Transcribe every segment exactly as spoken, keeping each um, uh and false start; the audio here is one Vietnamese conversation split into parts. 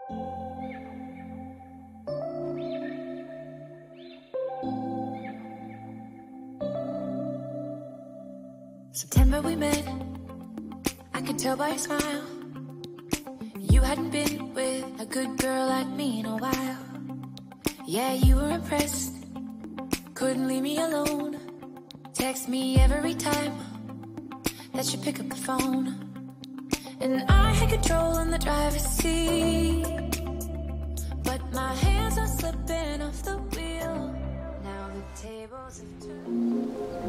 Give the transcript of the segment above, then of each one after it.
September we met, I could tell by your smile you hadn't been with a good girl like me in a while. Yeah, you were impressed, couldn't leave me alone. Text me every time that you pick up the phone. And I had control in the driver's seat, but my hands are slipping off the wheel. Now the tables have turned.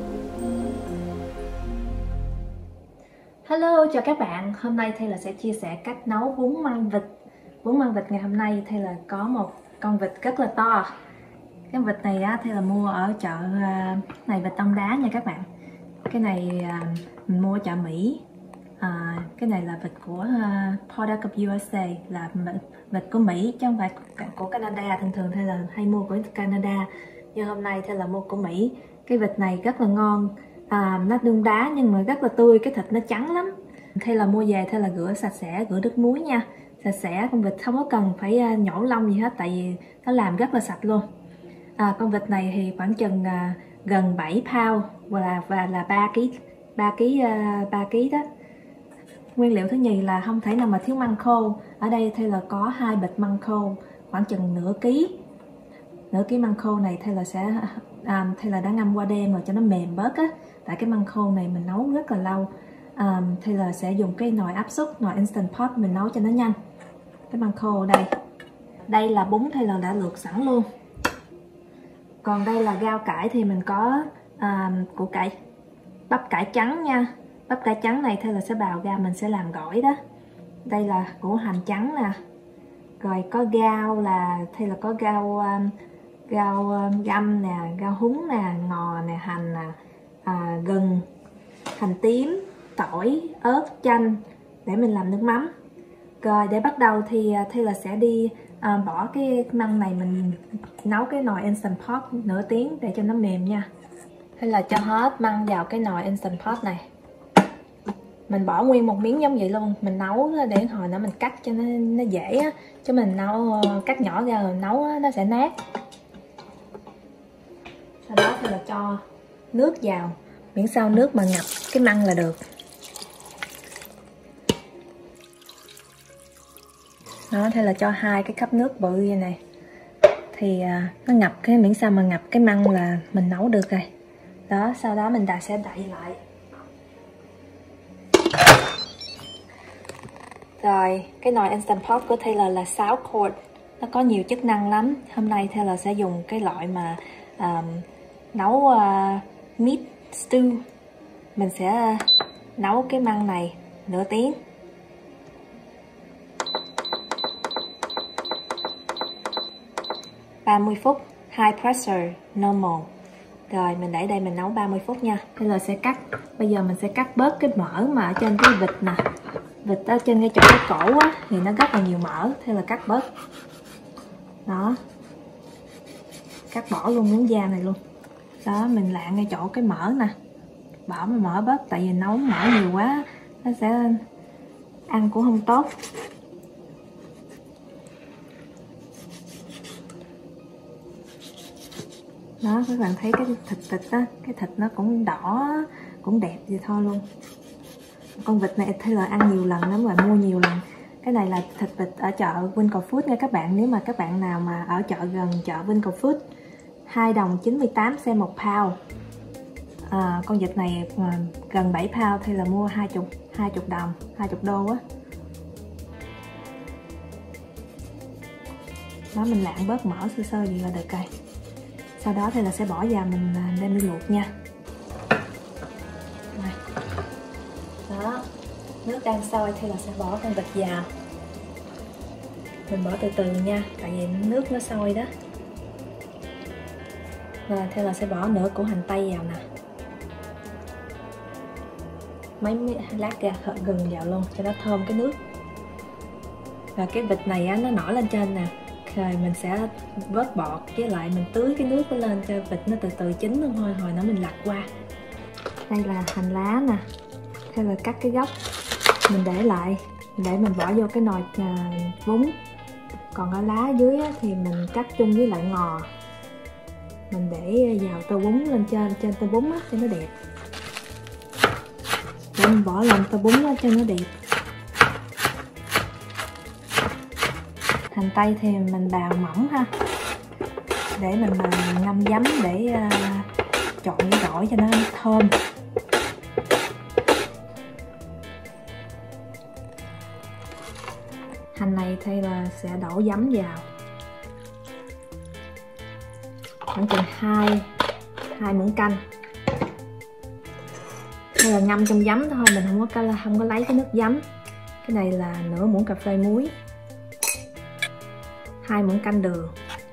Hello, chào các bạn. Hôm nay Taylor sẽ chia sẻ cách nấu bún măng vịt. Bún măng vịt ngày hôm nay Taylor có một con vịt rất là to. Cái vịt này á, Taylor mua ở chợ này vịt Đông Đá nha các bạn. Cái này mình mua ở chợ Mỹ. À, cái này là vịt của uh, Product of u ét a, là vịt của Mỹ chứ không phải của Canada. Thường thường Taylor hay mua của Canada, nhưng hôm nay Taylor mua của Mỹ. Cái vịt này rất là ngon. À, nó đun đá nhưng mà rất là tươi, cái thịt nó trắng lắm. Taylor mua về Taylor rửa sạch sẽ, rửa nước muối nha, sạch sẽ. Con vịt không có cần phải nhổ lông gì hết, tại vì nó làm rất là sạch luôn. À, con vịt này thì khoảng chừng à, gần bảy pound và và là ba ký ba ký ba ký đó. Nguyên liệu thứ nhì là không thể nào mà thiếu măng khô. Ở đây Taylor có hai bịch măng khô, khoảng chừng nửa ký. Nửa ký măng khô này Taylor sẽ à, Taylor đã ngâm qua đêm rồi cho nó mềm bớt á. Tại cái măng khô này mình nấu rất là lâu. à, Taylor sẽ dùng cái nồi áp suất, nồi Instant Pot mình nấu cho nó nhanh. Cái măng khô ở đây. Đây là bún Taylor đã luộc sẵn luôn. Còn đây là rau cải thì mình có à, củ cải, bắp cải trắng nha. Bắp cải trắng này Taylor sẽ bào ra, mình sẽ làm gỏi đó. Đây là củ hành trắng nè. Rồi có rau là Taylor có rau um, rau um, găm nè, rau húng nè, ngò nè, hành nè, à, gừng, hành tím, tỏi, ớt, chanh để mình làm nước mắm. Rồi để bắt đầu thì Taylor sẽ đi à, bỏ cái măng này, mình nấu cái nồi Instant Pot nửa tiếng để cho nó mềm nha. Hay là cho hết măng vào cái nồi Instant Pot này. Mình bỏ nguyên một miếng giống vậy luôn, mình nấu để hồi nữa mình cắt cho nó, nó dễ á. Chứ mình nấu cắt nhỏ ra rồi nấu á, nó sẽ nát. Sau đó thì là cho nước vào, miễn sao nước mà ngập cái măng là được. Đó, thế là cho hai cái cốc nước bự như này. Thì à, nó ngập cái, miễn sao mà ngập cái măng là mình nấu được rồi. Đó, sau đó mình đã sẽ đậy lại. Rồi, cái nồi Instant Pot của Taylor là sáu quart. Nó có nhiều chức năng lắm. Hôm nay Taylor sẽ dùng cái loại mà um, nấu uh, meat stew. Mình sẽ uh, nấu cái măng này nửa tiếng. ba mươi phút, high pressure, normal. Rồi mình để đây mình nấu ba mươi phút nha. Taylor sẽ cắt, bây giờ mình sẽ cắt bớt cái mỡ mà ở trên cái vịt nè. Vịt ở trên cái chỗ cái cổ á, thì nó rất là nhiều mỡ, thế là cắt bớt. Đó. Cắt bỏ luôn miếng da này luôn. Đó, mình lạng ngay chỗ cái mỡ nè. Bỏ mỡ bớt, tại vì nấu mỡ nhiều quá nó sẽ ăn cũng không tốt. Đó, các bạn thấy cái thịt thịt á, cái thịt nó cũng đỏ, cũng đẹp vậy thôi luôn. Con vịt này Taylor ăn nhiều lần lắm rồi, mua nhiều lần. Cái này là thịt vịt ở chợ Winkle Food nha các bạn. Nếu mà các bạn nào mà ở chợ gần chợ Winkle Food, hai đồng chín mươi tám cent một pound. À, con vịt này gần bảy pound, Taylor mua hai mươi, hai mươi đồng, hai mươi đô á. Đó, mình lạng bớt mỡ sơ sơ gì là được rồi. Sau đó Taylor sẽ bỏ vào mình đem đi luộc nha. Đó, nước đang sôi Taylor sẽ bỏ con vịt vào. Mình bỏ từ từ nha, tại vì nước nó sôi đó. Rồi Taylor sẽ bỏ nửa củ hành tây vào nè. Mấy lát gà gừng vào luôn cho nó thơm cái nước. Và cái vịt này á, nó nổi lên trên nè. Rồi mình sẽ vớt bọt, với lại mình tưới cái nước nó lên cho vịt nó từ từ chín luôn thôi, hồi nữa mình lặt qua. Đây là hành lá nè. Hay là cắt cái gốc mình để lại để mình bỏ vô cái nồi uh, bún. Còn ở lá dưới á, thì mình cắt chung với lại ngò. Mình để vào tô bún lên trên, trên tô bún á, cho nó đẹp. Để mình bỏ lên tô bún á, cho nó đẹp. Hành tây thì mình bào mỏng ha, để mình ngâm giấm để uh, trộn với gỏi cho nó thơm. Hành này thì là sẽ đổ giấm vào khoảng chừng hai hai muỗng canh. Đây là ngâm trong giấm thôi, mình không có không có lấy cái nước giấm. Cái này là nửa muỗng cà phê muối, hai muỗng canh đường,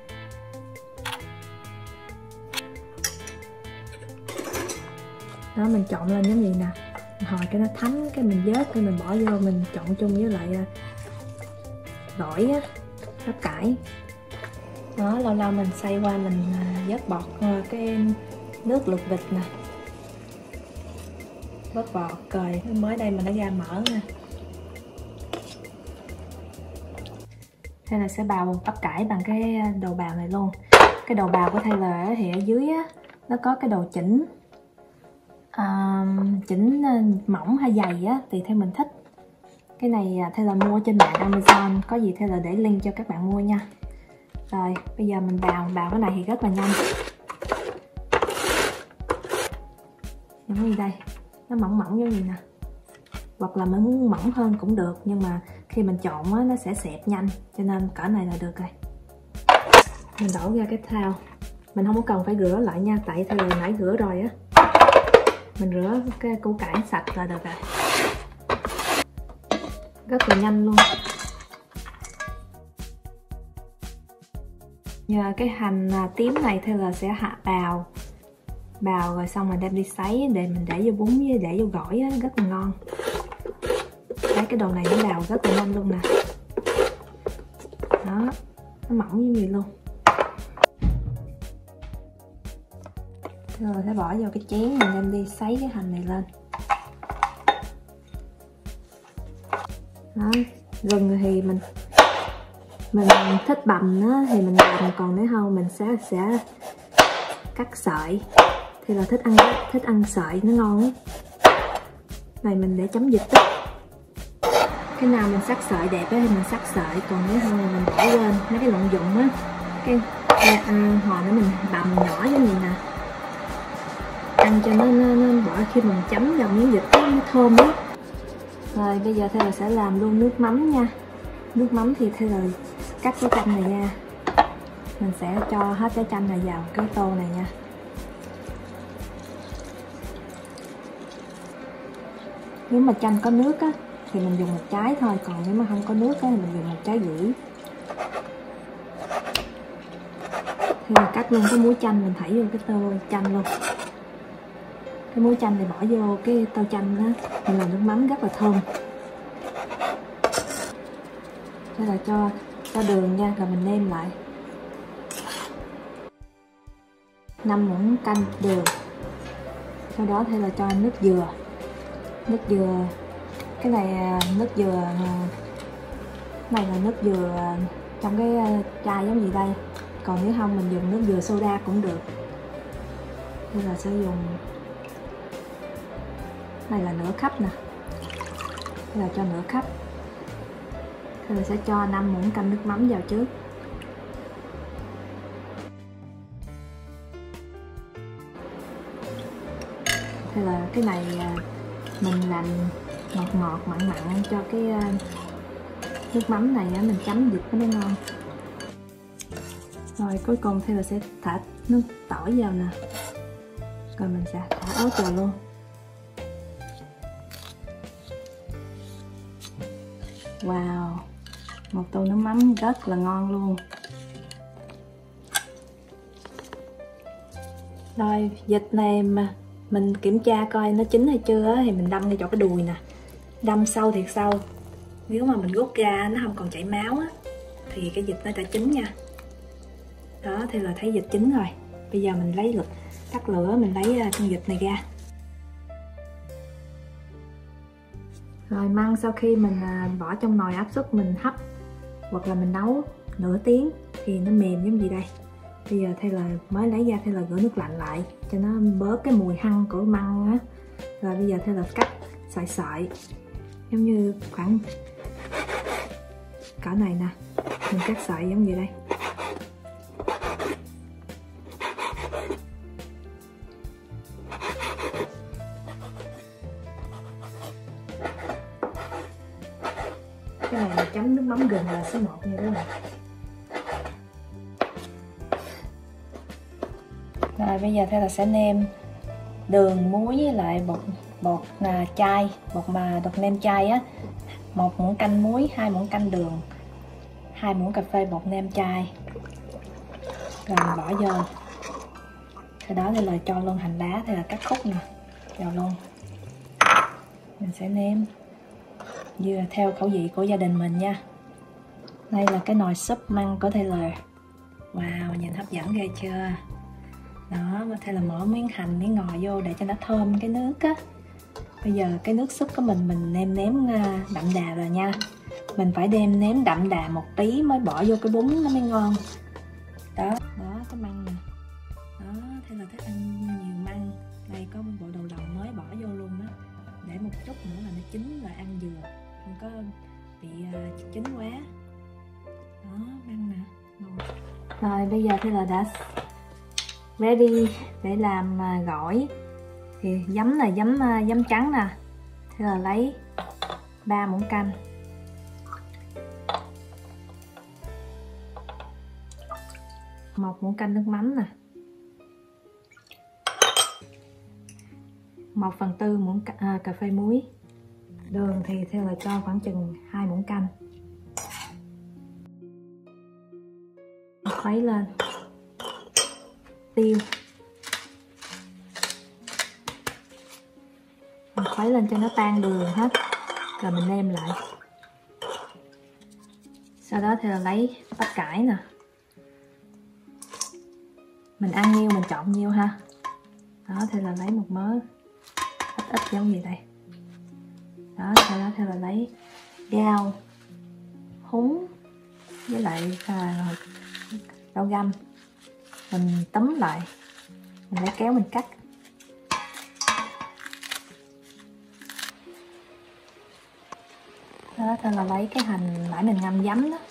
đó mình trộn lên giống gì nè, hồi cái nó thấm cái mình vớt cái mình bỏ vô, mình trộn chung với lại gỏi á, bắp cải. Đó, lâu lâu mình xay qua mình vớt bọt cái nước luộc vịt nè, vớt bọt rồi mới đây mình đã ra mỡ nè. Hay là sẽ bào bắp cải bằng cái đầu bào này luôn. Cái đầu bào của Taylor thì ở dưới á, nó có cái đầu chỉnh à, chỉnh mỏng hay dày á, tùy theo mình thích. Cái này Taylor mua trên mạng Amazon, có gì Taylor để link cho các bạn mua nha. Rồi bây giờ mình bào bào cái này thì rất là nhanh. Giống như đây, nó mỏng mỏng giống như nè, hoặc là mình muốn mỏng hơn cũng được, nhưng mà khi mình trộn á, nó sẽ xẹp nhanh, cho nên cỡ này là được rồi. Mình đổ ra cái thau, mình không có cần phải rửa lại nha, tại thì nãy rửa rồi á. Mình rửa cái củ cải sạch là được rồi, rất là nhanh luôn. Nhờ cái hành tím này thì là sẽ hạ bào bào rồi xong rồi đem đi sấy để mình để vô bún với để vô gỏi á, rất là ngon. Đấy, cái đồ này nó bào rất là nhanh luôn nè, đó, nó mỏng như vậy luôn. Rồi sẽ bỏ vào cái chén, mình đem đi sấy cái hành này lên. Đó, gừng thì mình mình thích bằm á, thì mình bằm, còn nếu không mình sẽ sẽ cắt sợi, thì là thích ăn thích ăn sợi nó ngon ấy. Này mình để chấm dịch á, cái nào mình sắc sợi đẹp ấy thì mình sắc sợi, còn nếu không mình bỏ quên mấy cái lộn dụng á, cái à, hồi nữa mình bằm nhỏ giống như nè, ăn cho nó, nó, nó bỏ khi mình chấm vào miếng vịt nó thơm á. Rồi bây giờ Taylor sẽ làm luôn nước mắm nha. Nước mắm thì Taylor cắt cái chanh này ra, mình sẽ cho hết cái chanh này vào cái tô này nha. Nếu mà chanh có nước á thì mình dùng một trái thôi, còn nếu mà không có nước á thì mình dùng một trái rưỡi. Thì mình cắt luôn cái muối chanh, mình thảy vô cái tô chanh luôn. Cái muối chanh này bỏ vô cái tô chanh đó, mình làm nước mắm rất là thơm. Đây là cho cho đường nha, rồi mình nêm lại năm muỗng canh đường. Sau đó thì là cho nước dừa. Nước dừa, cái này nước dừa này là nước dừa trong cái chai giống gì đây, còn nếu không mình dùng nước dừa soda cũng được. Đây là sẽ dùng, này là nửa cup nè, đây là cho nửa cup. Đây là sẽ cho năm muỗng canh nước mắm vào trước. Đây là cái này mình làm ngọt ngọt mặn mặn cho cái nước mắm này mình chấm vịt nó mới ngon. Rồi cuối cùng thì là sẽ thả nước tỏi vào nè, rồi mình sẽ thả ớt vào luôn. Wow, một tô nước mắm rất là ngon luôn. Rồi vịt này mà mình kiểm tra coi nó chín hay chưa thì mình đâm ngay chỗ cái đùi nè, đâm sâu thiệt sâu. Nếu mà mình rút ra nó không còn chảy máu á thì cái vịt nó đã chín nha. Đó, thì là thấy vịt chín rồi. Bây giờ mình lấy lửa, tắt lửa, mình lấy con vịt này ra. Rồi măng sau khi mình bỏ trong nồi áp suất mình hấp hoặc là mình nấu nửa tiếng thì nó mềm giống gì đây. Bây giờ thay là mới lấy ra thay là rửa nước lạnh lại cho nó bớt cái mùi hăng của măng á. Rồi bây giờ thay là cắt sợi sợi giống như khoảng cỡ này nè, mình cắt sợi giống như đây. Cái này là chấm nước mắm gừng là số một như thế này. Rồi bây giờ thay là sẽ nêm đường, muối với lại bột bột là chai, bột mà bột nêm chai á, một muỗng canh muối, hai muỗng canh đường, hai muỗng cà phê bột nêm chai. Rồi mình bỏ vô. Sau đó thì là cho luôn hành lá thì là cắt khúc nè, vào luôn. Mình sẽ nêm vừa theo khẩu vị của gia đình mình nha. Đây là cái nồi súp măng của Taylor. Wow, nhìn hấp dẫn ghê chưa. Đó, có thể là mở miếng hành, miếng ngò vô để cho nó thơm cái nước á. Bây giờ cái nước súp của mình mình nêm nếm đậm đà rồi nha. Mình phải đem nếm đậm đà một tí mới bỏ vô cái bún nó mới ngon. Đó, đó cái măng nè. Đó, thế là thích ăn nhiều măng. Đây có một bộ đầu lòng mới bỏ vô luôn đó. Để một chút nữa là nó chín và ăn vừa, không có bị uh, chín quá. Đó, măng nè, ngon. Rồi bây giờ thì là đã ready để làm uh, gỏi. Thì giấm là giấm uh, giấm trắng nè. Thế là lấy ba muỗng canh, một muỗng canh nước mắm nè, một phần tư muỗng cà, à, cà phê muối. Đường thì theo là cho khoảng chừng hai muỗng canh. Khuấy lên. Tiêu. Mình khuấy lên cho nó tan đường hết. Rồi mình nêm lại. Sau đó thì là lấy bắp cải nè. Mình ăn nhiêu mình chọn nhiêu ha. Đó thì là lấy một mớ ít ít giống gì đây. Đó, sau đó thì là lấy rau húng với lại à, rau găm. Mình tấm lại. Mình lấy kéo mình cắt. Đó thì là lấy cái hành nãy mình ngâm giấm đó.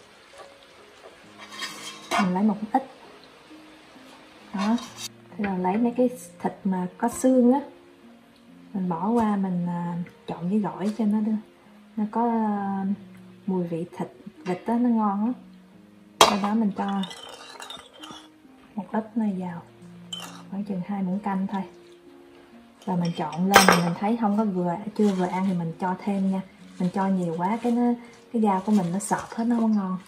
Mình lấy một ít. Đó, thì là lấy mấy cái thịt mà có xương á, mình bỏ qua mình uh, trộn với gỏi cho nó nó có uh, mùi vị thịt vịt đó, nó ngon á. Sau đó mình cho một ít này vào, khoảng chừng hai muỗng canh thôi. Rồi mình trộn lên, mình, mình thấy không có vừa chưa vừa ăn thì mình cho thêm nha. Mình cho nhiều quá cái nó cái rau của mình nó sọt hết, nó không ngon.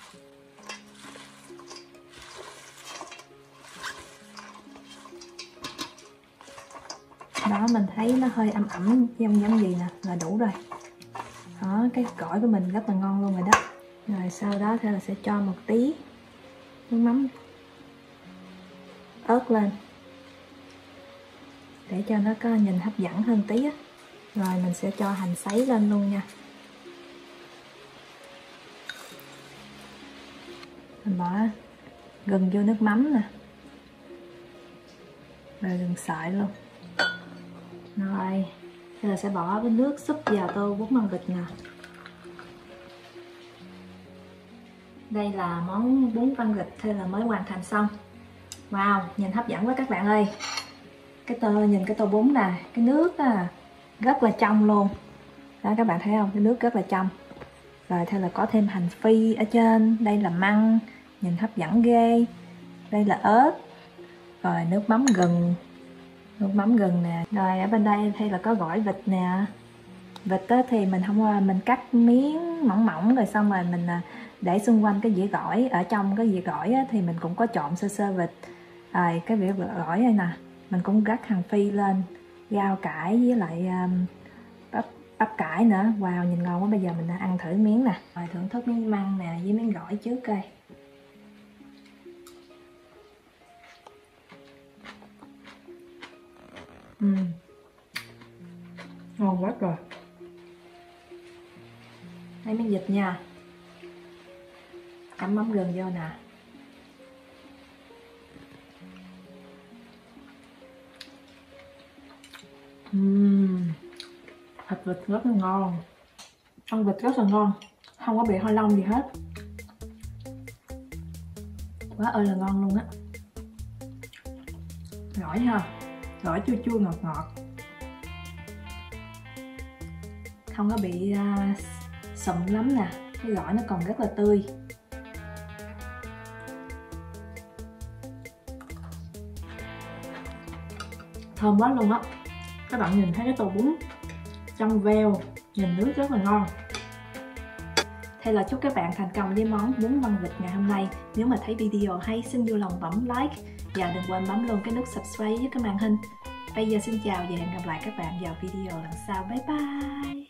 Đó, mình thấy nó hơi ẩm ẩm giống giống gì nè là đủ rồi. Đó, cái gỏi của mình rất là ngon luôn rồi đó. Rồi sau đó thì là sẽ cho một tí nước mắm ớt lên để cho nó có nhìn hấp dẫn hơn tí á. Rồi mình sẽ cho hành sấy lên luôn nha. Mình bỏ gừng vô nước mắm nè, rồi gừng sợi luôn. Rồi bây giờ sẽ bỏ cái nước súp vào tô bún măng vịt nè. Đây là món bún măng vịt thì là mới hoàn thành xong. Wow, nhìn hấp dẫn quá các bạn ơi. Cái tô, nhìn cái tô bún nè, cái nước à, rất là trong luôn. Đó các bạn thấy không, cái nước rất là trong. Rồi theo là có thêm hành phi ở trên. Đây là măng, nhìn hấp dẫn ghê. Đây là ớt. Rồi nước mắm gừng. Nước mắm gừng nè. Rồi ở bên đây thì là có gỏi vịt nè. Vịt á, thì mình không mình cắt miếng mỏng mỏng rồi xong rồi mình để xung quanh cái dĩa gỏi. Ở trong cái dĩa gỏi á, thì mình cũng có trộn sơ sơ vịt. Rồi cái dĩa gỏi này nè, mình cũng rắc hành phi lên, rau cải với lại um, bắp, bắp cải nữa. Wow, nhìn ngon quá. Bây giờ mình đã ăn thử miếng nè. Rồi thưởng thức miếng măng nè với miếng gỏi trước coi. Uhm. Ngon quá rồi. Lấy miếng vịt nha. Chấm mắm gừng vô nè. Uhm, thịt vịt rất là ngon, ăn vịt rất là ngon, không có bị hơi long gì hết, quá ơi là ngon luôn á. Gỏi ha, gỏi chua chua ngọt ngọt, không có bị uh, sụm lắm nè, cái gỏi nó còn rất là tươi. Thơm quá luôn á. Các bạn nhìn thấy cái tô bún trong veo, nhìn nước rất là ngon. Thế là chúc các bạn thành công với món bún măng vịt ngày hôm nay. Nếu mà thấy video hay xin vui lòng bấm like và đừng quên bấm luôn cái nút subscribe với cái màn hình. Bây giờ xin chào và hẹn gặp lại các bạn vào video lần sau. Bye bye.